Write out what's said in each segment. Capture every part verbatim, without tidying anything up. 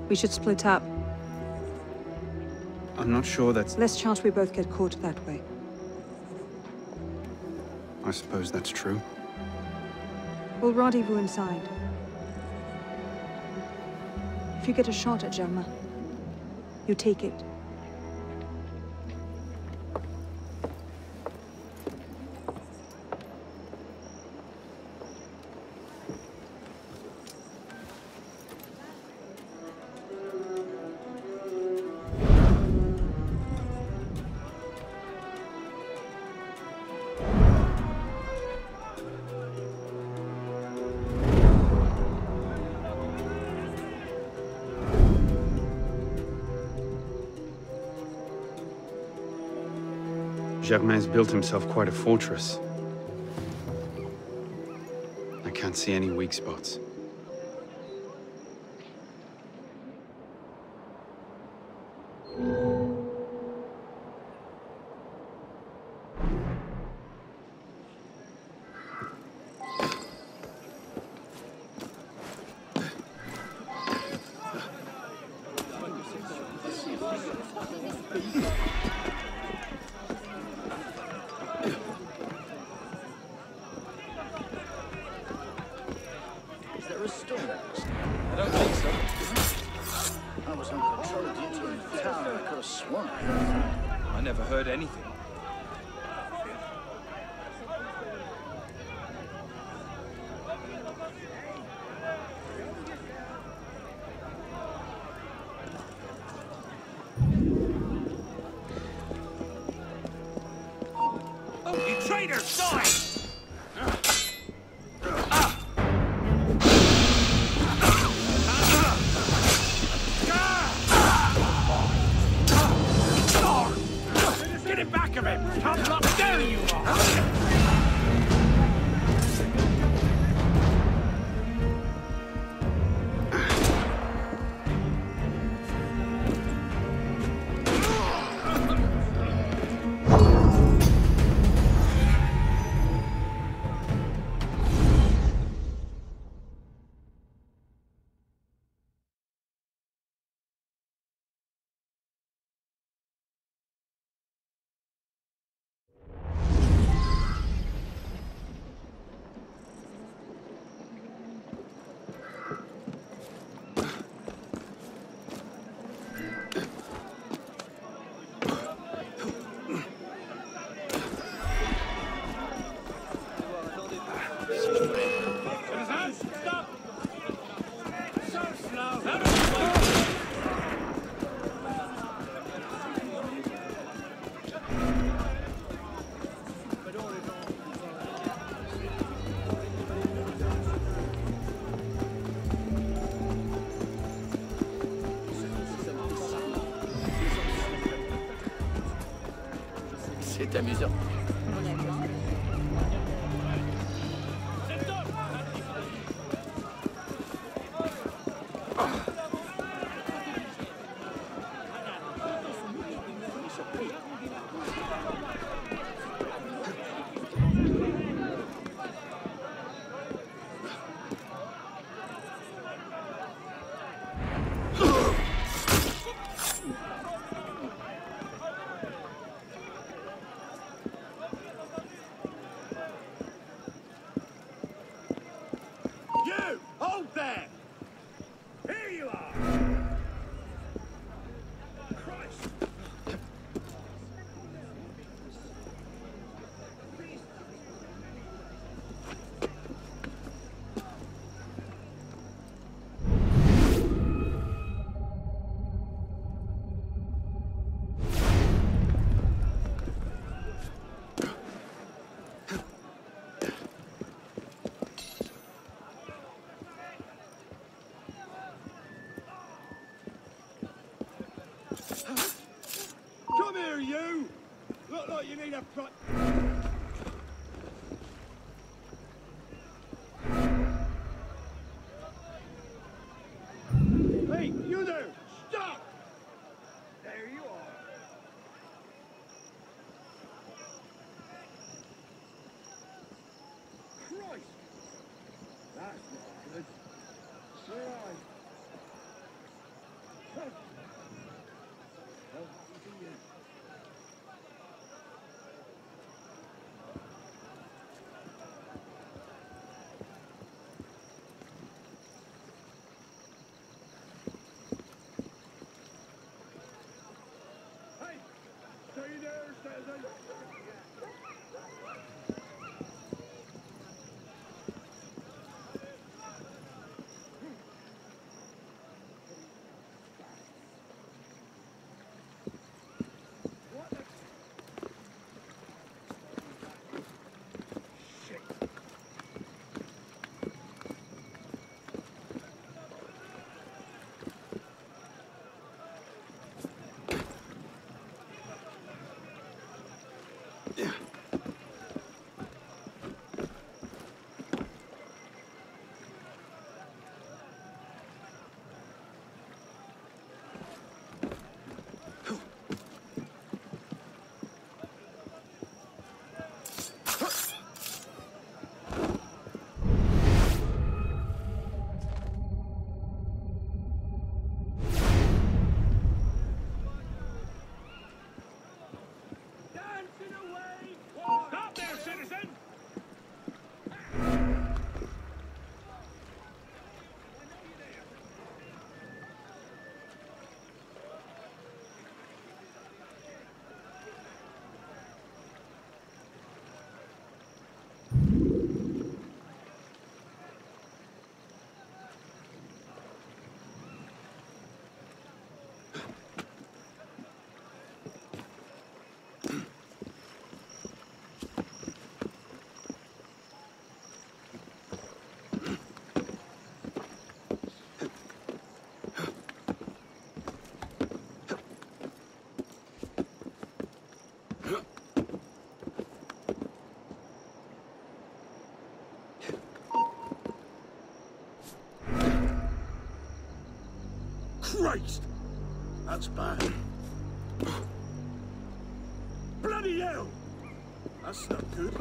We should split up. I'm not sure that's... Less chance we both get caught that way. I suppose that's true. We'll rendezvous inside. If you get a shot at Germain, you take it. Germain's built himself quite a fortress. I can't see any weak spots. I never heard anything. Oh, you traitor! Die! C'est amusant. Come here, you! Look like you need a front. Hey, you there! Stop! There you are. Christ! That's not good. Sure. Christ! That's bad. Bloody hell! That's not good.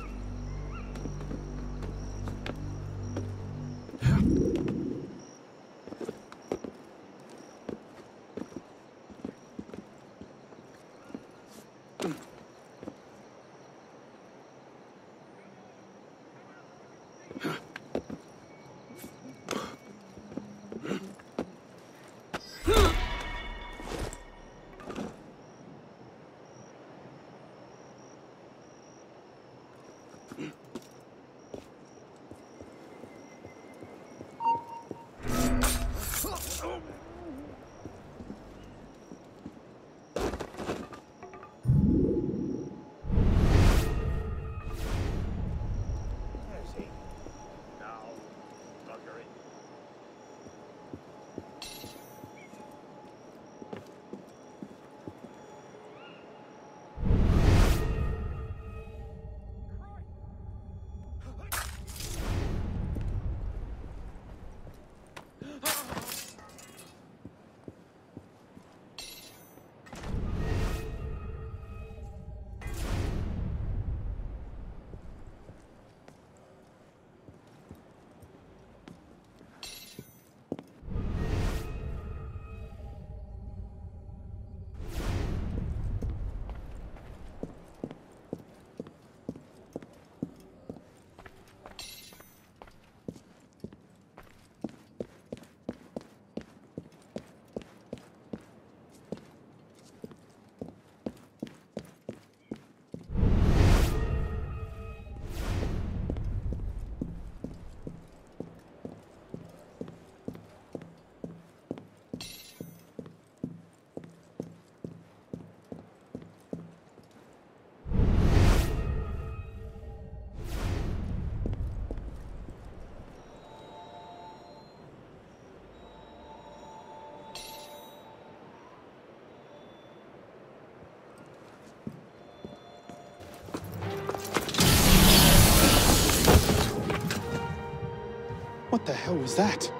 What the hell was that?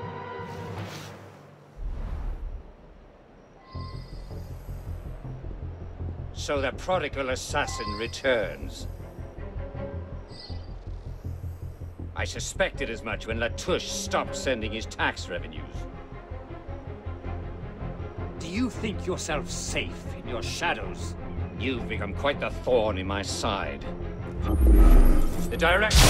So the prodigal assassin returns. I suspected as much when Latouche stopped sending his tax revenues. Do you think yourself safe in your shadows, you've become quite the thorn in my side. The direction...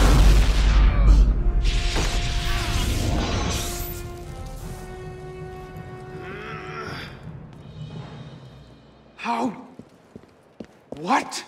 How? What?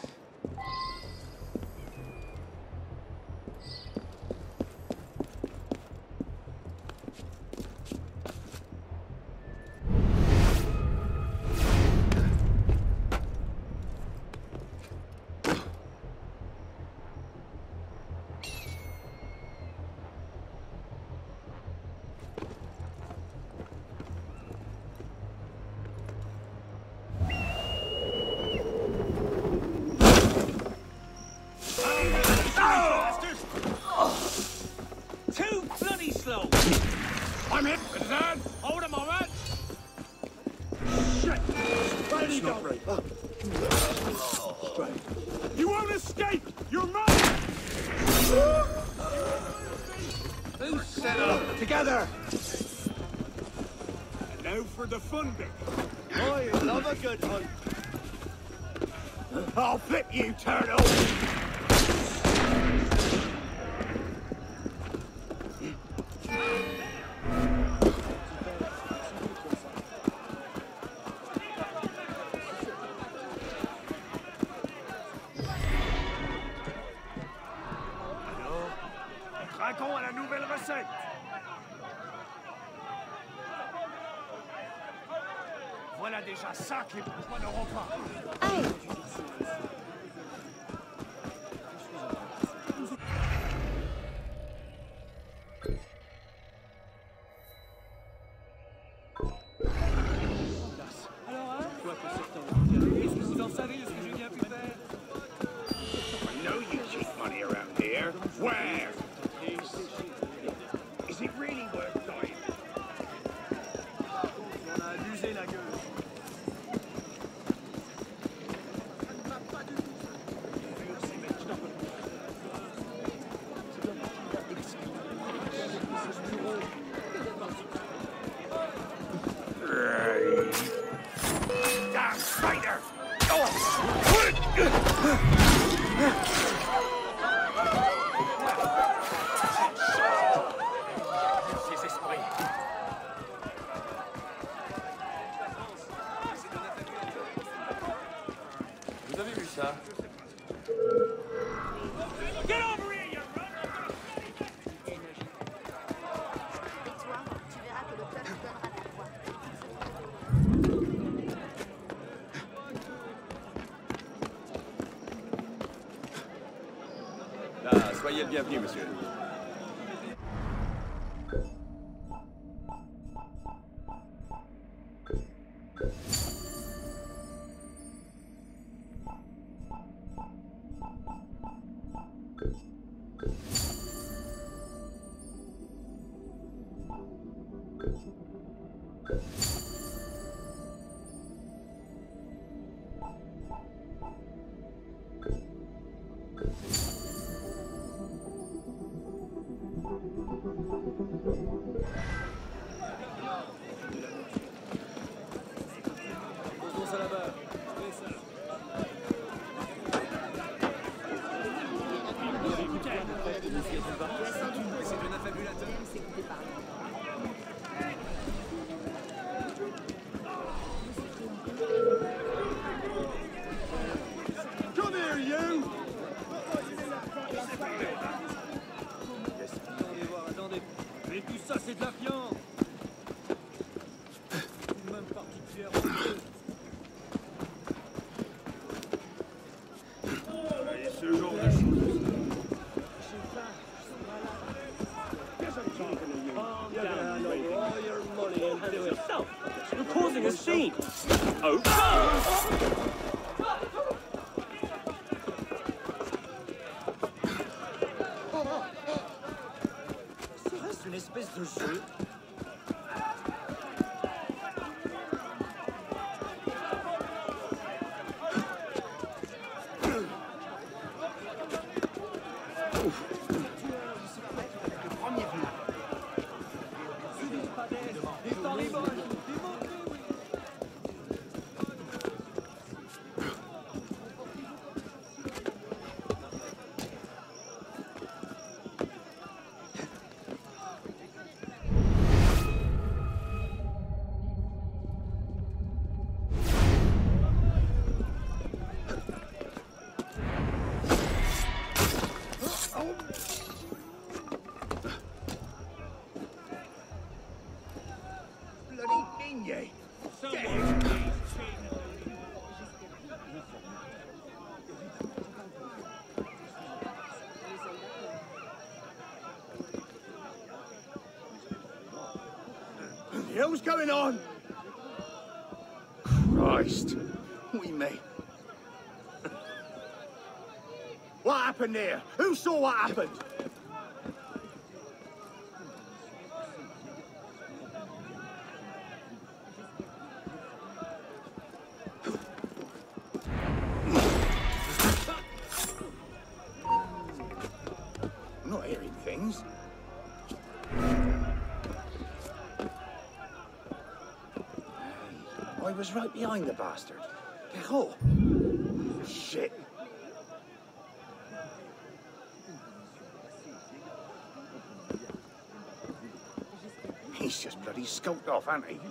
Too bloody slow! I'm hit, Kazan! Hold him, all right? Shit! Where did he go? You won't escape! You're mine! Who set up? Together! And now for the fun bit. I love a good hunt. I'll flip you, turtle! Craquons à la nouvelle recette! Voilà déjà ça que les bourgeois n'auront pas! Est-ce que vous en savez de ce que j'ai bien pu faire? I know you cheat money around here. Where? Is it really worth dying? On a abusé la gueule. Damn spider! Ces esprits! Vous avez vu ça? Get over here, you run! Et toi, tu verras que le peuple donnera ta voix. Ah, soyez le bienvenu, monsieur. Posons ça là-bas. C'est un affabulateur. Come here, you! Attendez voir, attendez. Mais tout ça, c'est de la viande. Une même partie de fière en deux. Et ce genre de choses. You're causing a scene! Oh! Ça reste une espèce de jeu. on ye! Get it! What the hell's going on? Christ. We may. What happened there? Who saw what happened? I'm not hearing things. I was right behind the bastard. Oh, shit. He's just bloody skulked off, hasn't he?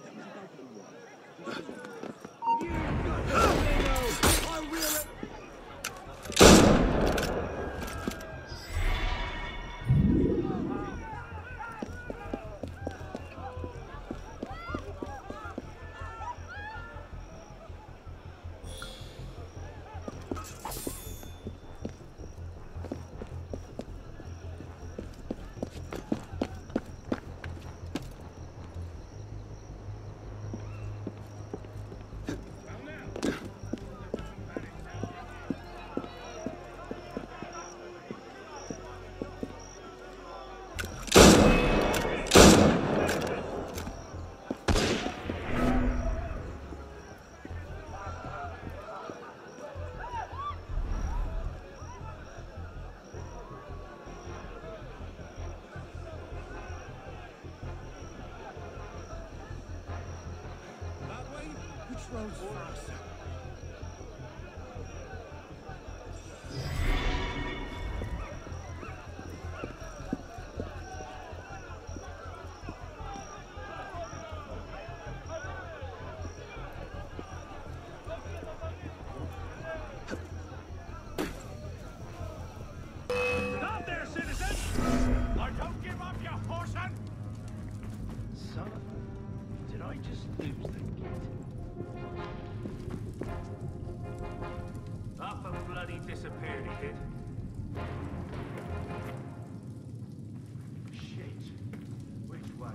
Stop there, citizen! Or don't give up, you whoreson! Son of... Did I just lose the gate? Up and bloody disappeared, he did. Shit. Which way?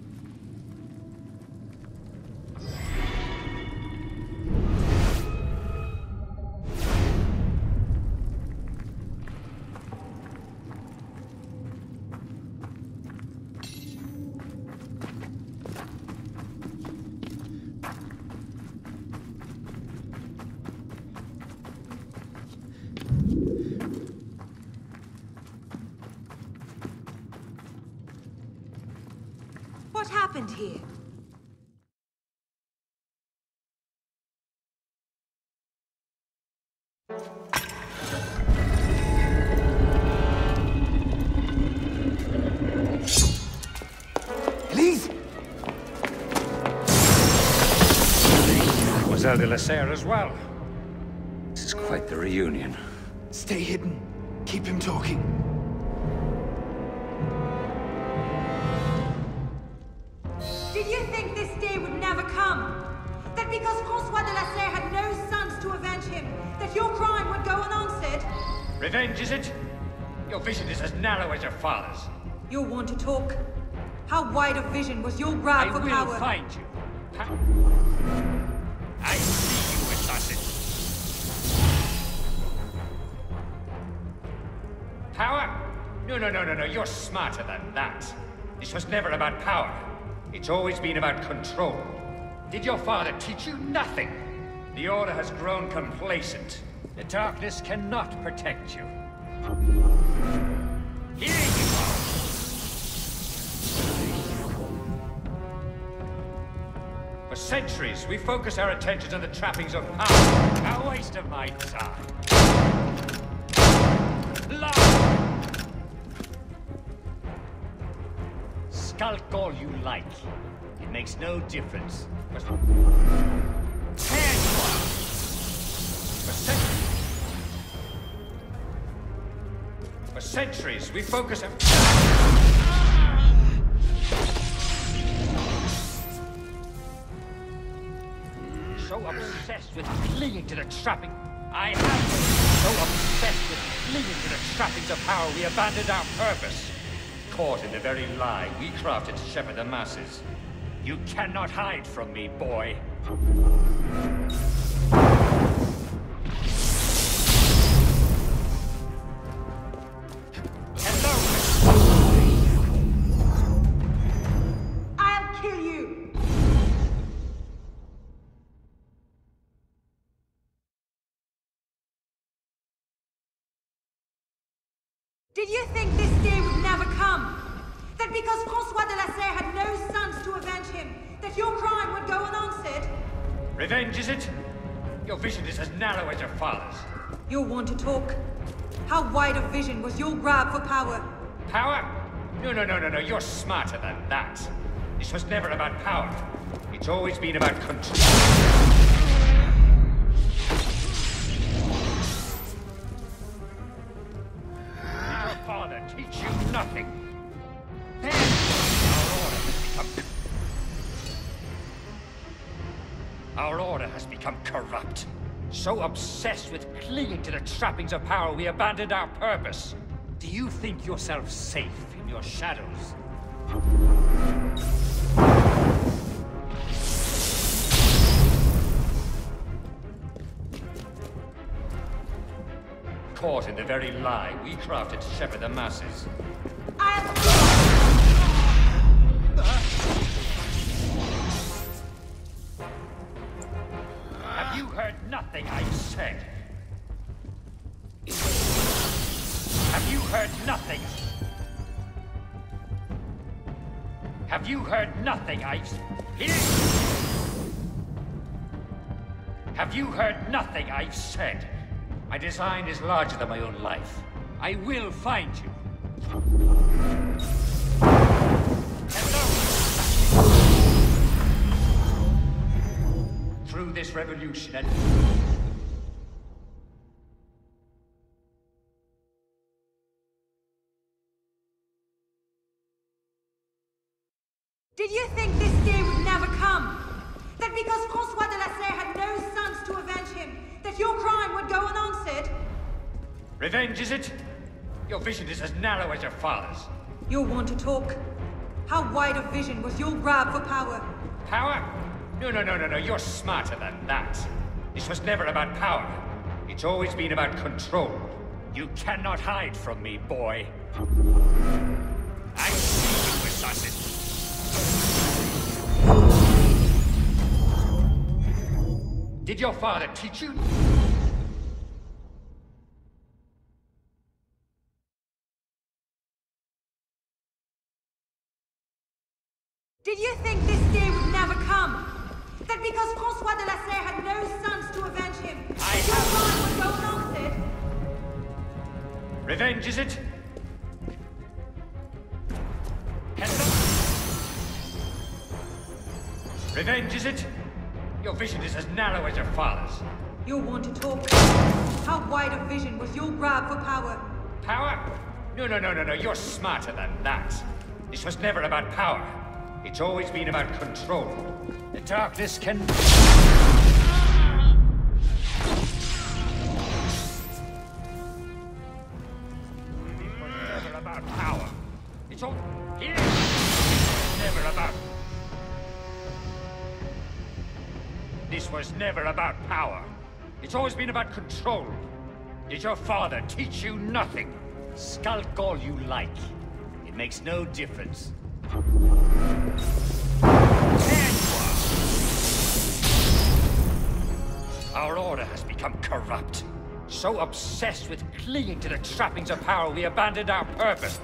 What happened here? Elise! Mademoiselle de la Serre as well. This is quite the reunion. Stay hidden. Keep him talking. Did you think this day would never come? That because Francois de la Serre had no sons to avenge him, that your crime would go unanswered? Revenge, is it? Your vision is as narrow as your father's. You're one to talk. How wide of vision was your grab I for will power? find you. Pa I see you, assassin. Power? No, no, no, no, no. You're smarter than that. This was never about power. It's always been about control. Did your father teach you nothing? The Order has grown complacent. The darkness cannot protect you. Here you are! For centuries, we focus our attentions on the trappings of power. A waste of my time. Lie! Skulk all you like. It makes no difference. Ten For centuries. For centuries, we focus on... So obsessed with clinging to the trapping. I have been so obsessed with clinging to the trappings of power we abandoned our purpose. Caught in the very lie we crafted to shepherd the masses. You cannot hide from me, boy. I'll kill you! Did you think this day would never come? That because Francois de la Serre had no sons to avenge him, that your crime would go unanswered? Revenge, is it? Your vision is as narrow as your father's. You'll want to talk? How wide a vision was your grab for power? Power? No, no, no, no, no. You're smarter than that. This was never about power. It's always been about control. Did your father teach you nothing? Then our order has become... Our order has become corrupt. So obsessed with clinging to the trappings of power, we abandoned our purpose. Do you think yourself safe in your shadows? Caught in the very lie we crafted to shepherd the masses. Have you heard nothing I've said? Have you heard nothing? Have you heard nothing I've... Have you heard nothing I've said? My design is larger than my own life. I will find you. Hello. Through this revolution and... Did you think this day would never come? That because Francois de la Serre had no sons to avenge him, that your crime would go unanswered? Revenge, is it? Your vision is as narrow as your father's. You'll want to talk? How wide a vision was your grab for power? Power? No, no, no, no, no. You're smarter than that. This was never about power. It's always been about control. You cannot hide from me, boy. I see you, assassin. Did your father teach you? Did you think this day would never come? That because Francois de la Serre had no sons to avenge him, I your have... crime would go unanswered? Revenge, is it? Hello? Revenge, is it? Your vision is as narrow as your father's. You'll want to talk? How wide a vision was your grab for power? Power? No, no, no, no, no. You're smarter than that. This was never about power. It's always been about control. The darkness can... It was never about power. It's all... Here! It's never about... This was never about power. It's always been about control. Did your father teach you nothing? Skulk all you like. It makes no difference. There you are! Our order has become corrupt. So obsessed with clinging to the trappings of power, we abandoned our purpose.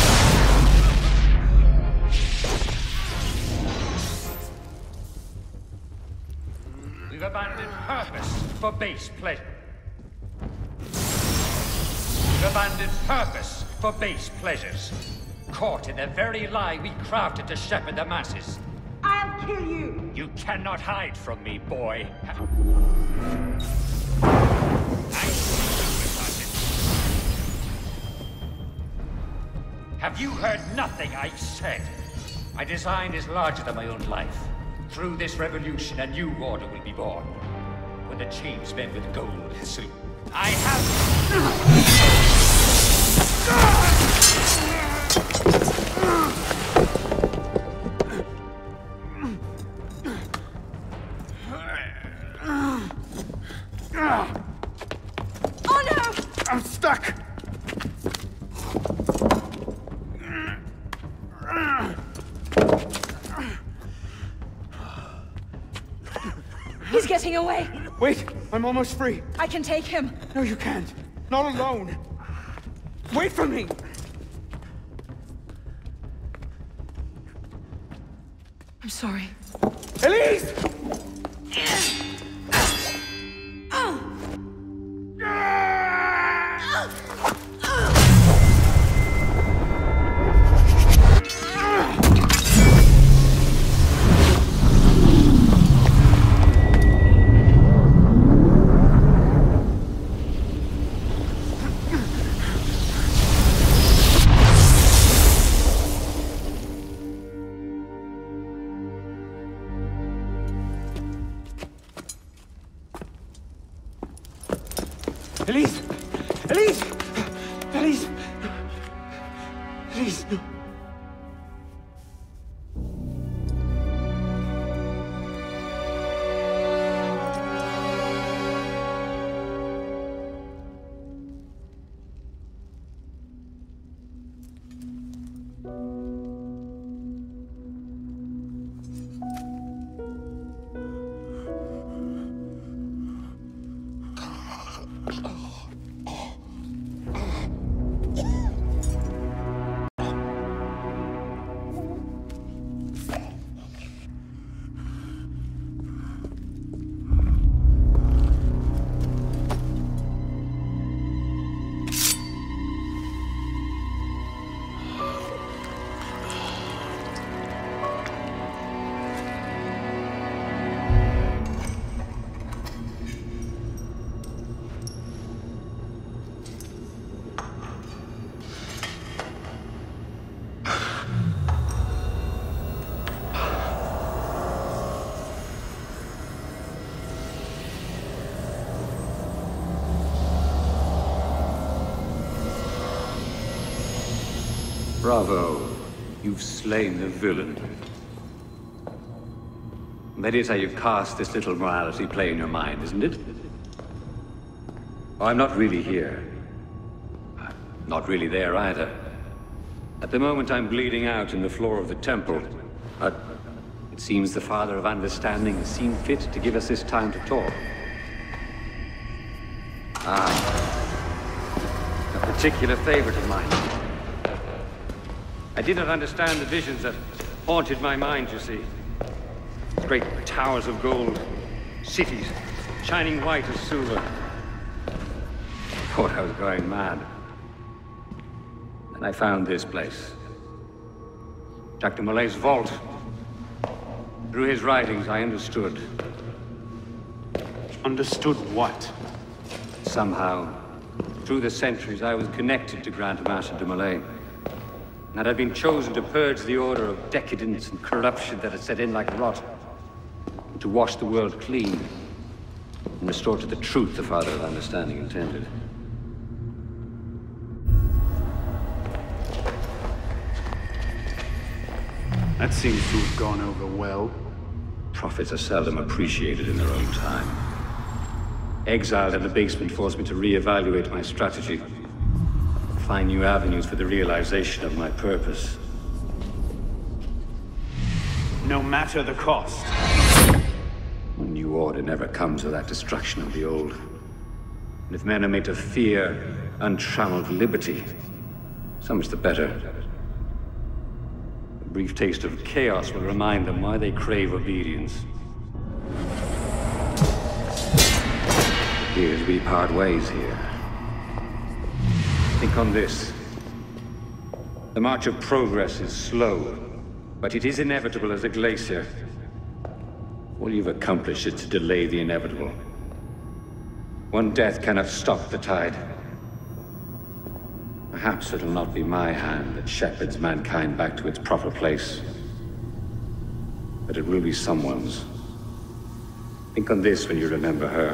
We've abandoned purpose for base pleasure. We've abandoned purpose for base pleasures. Caught in the very lie we crafted to shepherd the masses. I'll kill you! You cannot hide from me, boy. I see you, assassin. Have you heard nothing I've said? My design is larger than my own life. Through this revolution, a new order will be born. When the chains men with gold salute. I have... Oh no! I'm stuck! He's getting away! Wait, I'm almost free. I can take him. No, you can't. Not alone. Wait for me! I'm sorry. Elise! Elise! Elise! Elise! Elise! No. Bravo. You've slain the villain. That is how you cast this little morality play in your mind, isn't it? Oh, I'm not really here. I'm not really there either. At the moment, I'm bleeding out in the floor of the temple. But it seems the Father of Understanding has seen fit to give us this time to talk. Ah. A particular favorite of mine. I did not understand the visions that haunted my mind, you see. Great towers of gold, cities, shining white as silver. I thought I was going mad. And I found this place. Jacques de Molay's vault. Through his writings, I understood. Understood what? Somehow, through the centuries, I was connected to Grand Master de Molay. And I'd been chosen to purge the order of decadence and corruption that had set in like rot. And to wash the world clean. And restore to the truth the Father of Understanding intended. That seems to have gone over well. Prophets are seldom appreciated in their own time. Exiled in the basement forced me to reevaluate my strategy. Find new avenues for the realization of my purpose. No matter the cost. A new order never comes without destruction of the old. And if men are made to fear untrammeled liberty, so much the better. A brief taste of chaos will remind them why they crave obedience. Here's we part ways here. Think on this. The march of progress is slow, but it is inevitable as a glacier. All you've accomplished is to delay the inevitable. One death cannot stop the tide. Perhaps it'll not be my hand that shepherds mankind back to its proper place. but it will be someone's. Think on this when you remember her.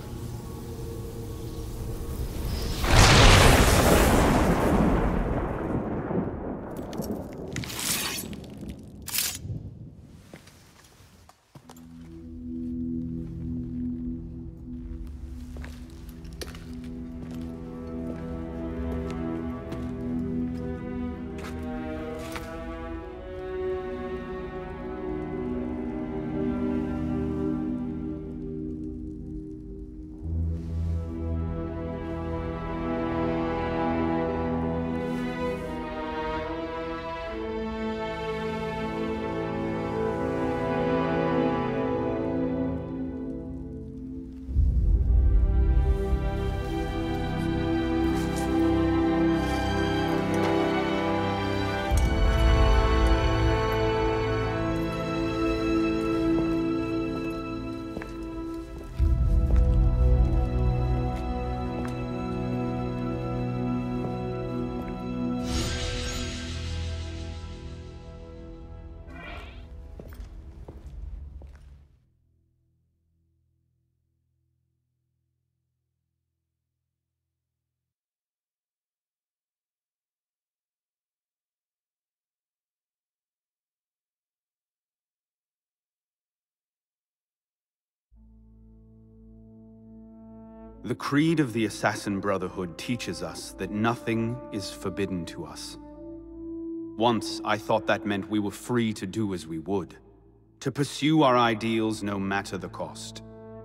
The creed of the Assassin Brotherhood teaches us that nothing is forbidden to us. Once, I thought that meant we were free to do as we would, to pursue our ideals no matter the cost.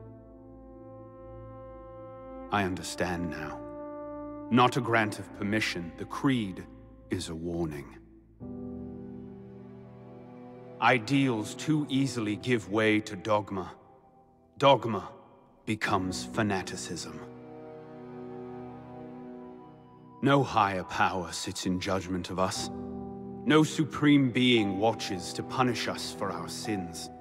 I understand now. Not a grant of permission, the creed is a warning. Ideals too easily give way to dogma. Dogma becomes fanaticism. No higher power sits in judgment of us. No supreme being watches to punish us for our sins.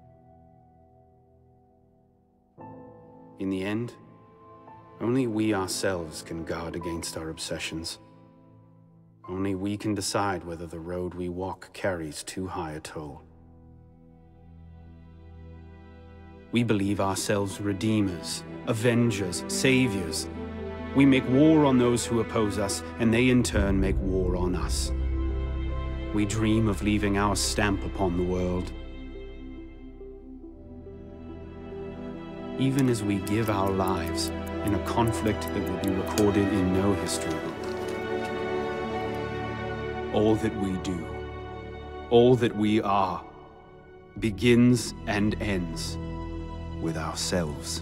In the end, only we ourselves can guard against our obsessions. Only we can decide whether the road we walk carries too high a toll. We believe ourselves redeemers, avengers, saviors. We make war on those who oppose us, and they in turn make war on us. We dream of leaving our stamp upon the world. Even as we give our lives in a conflict that will be recorded in no history book. All that we do, all that we are, begins and ends with ourselves.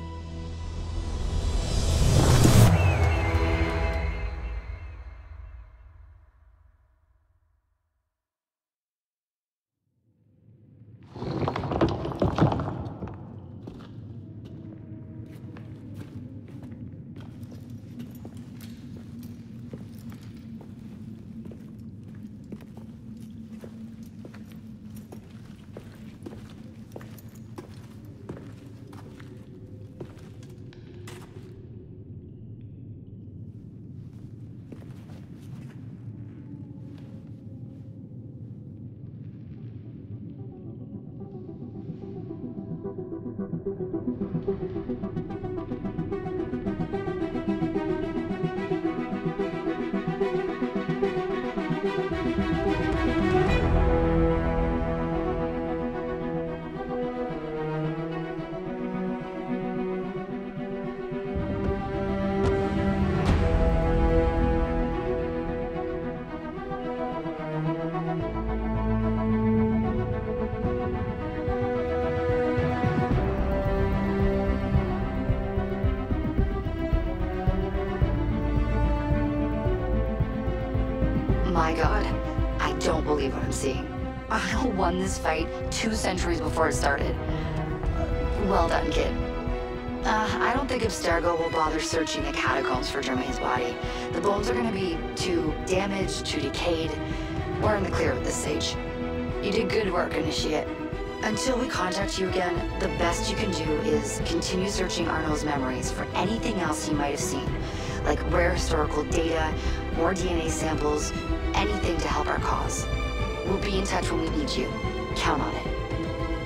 My god, I don't believe what I'm seeing. Arno won this fight two centuries before it started. Well done, kid. Uh, I don't think Abstergo will bother searching the catacombs for Germain's body. The bones are gonna be too damaged, too decayed. We're in the clear at this stage. You did good work, Initiate. Until we contact you again, the best you can do is continue searching Arno's memories for anything else he might have seen, like rare historical data, more D N A samples, anything to help our cause. We'll be in touch when we need you. Count on it.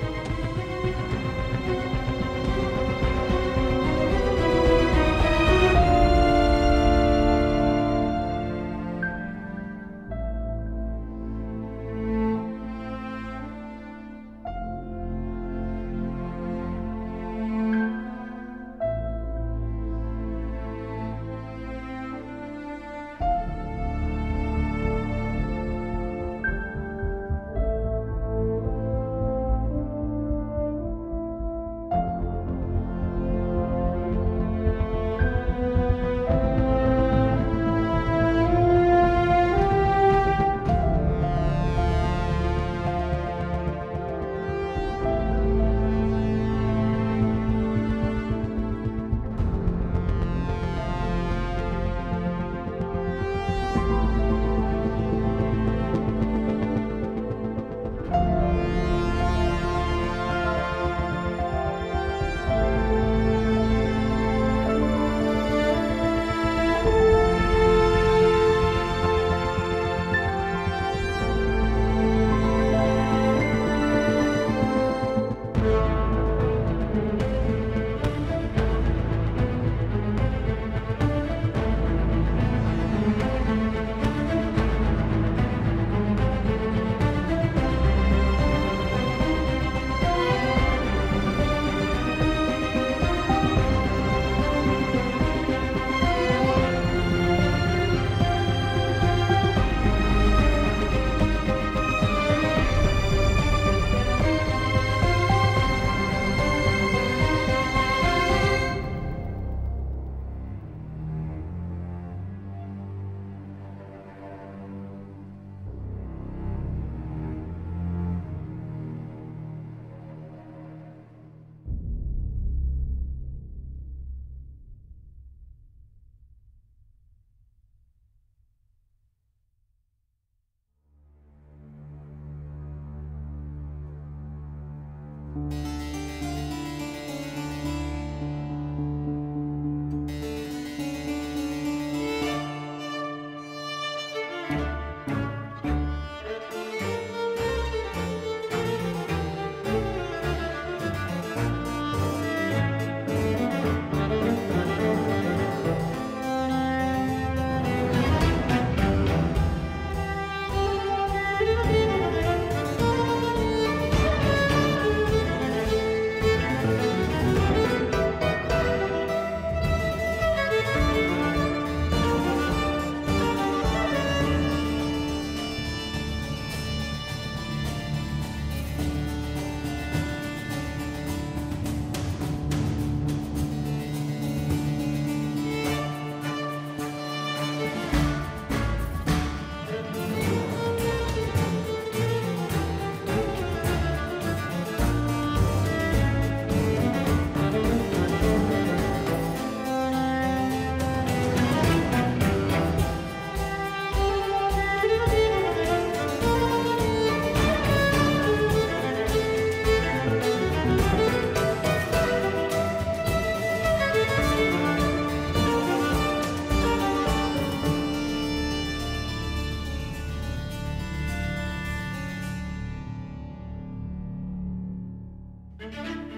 Thank you.